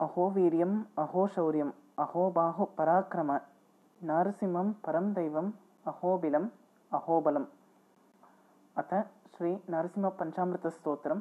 अहो वीर्यम् अहो शौर्यम् अहो बाहु पराक्रम नारसिंहं परं दैवम् अहोबिलम् अहोबलम्। अथ श्री नरसिंहपञ्चामृतस्तोत्रम्।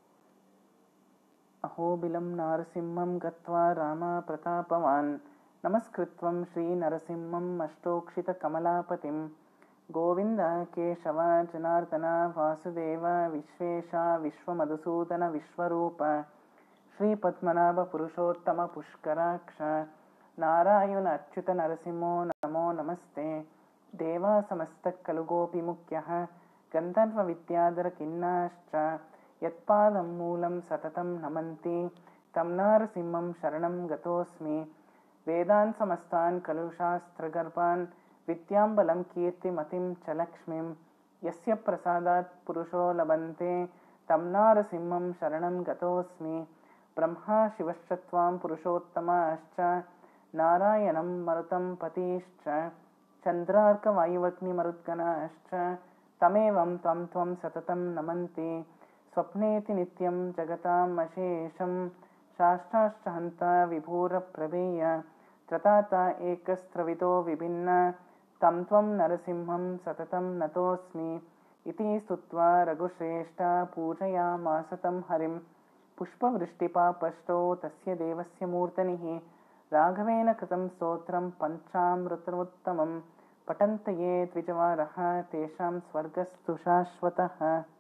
अहोबिलं नारसिंहं गत्वा रामप्रतापवान् नमस्कृत्वं श्रीनरसिंहम् अष्टोक्षितकमलापतिं गोविन्द केशव जनार्दन वासुदेव विश्वेशा विश्वमधुसूदन विश्वरूप श्रीपद्मनाभ पुरुषोत्तम पुष्कराक्ष नारायण अच्युत नरसिंहो नमो नमस्ते। देवा समस्तकलुगोऽपिमुख्यः गन्धर्वविद्याधर किन्नाश्च यत्पादं मूलं सततं नमन्ति तं नारसिंहं शरणं गतोऽस्मि। वेदान् समस्तान् कलुशास्त्रगर्भान् विद्याम्बलं कीर्तिमतिं च लक्ष्मीं यस्य प्रसादात् पुरुषो लभन्ते तं नारसिंहं शरणं गतोऽस्मि। ब्रह्मा शिवश्च पुरुषोत्तमाश्च नारायणं मरुतं पतिश्च चन्द्रार्कवायुवग्निमरुद्गणाश्च तमेवं त्वं सततं नमन्ति। स्वप्नेति नित्यं जगताम् अशेषं शास्त्राश्च हन्ता विभूरप्रवेय त्रताता एकस्त्रवितो विभिन्न तं त्वं नरसिंहं सततं नतोऽस्मि। इति स्तुत्वा रघुश्रेष्ठा पूजयामास तं हरिं पुष्पवृष्टिपापष्टौ तस्य देवस्य मूर्धनिः राघवेन कृतं स्तोत्रं पञ्चामृतमुत्तमं पठन्त ये द्विजवारः तेषां स्वर्गस्तु शाश्वतः।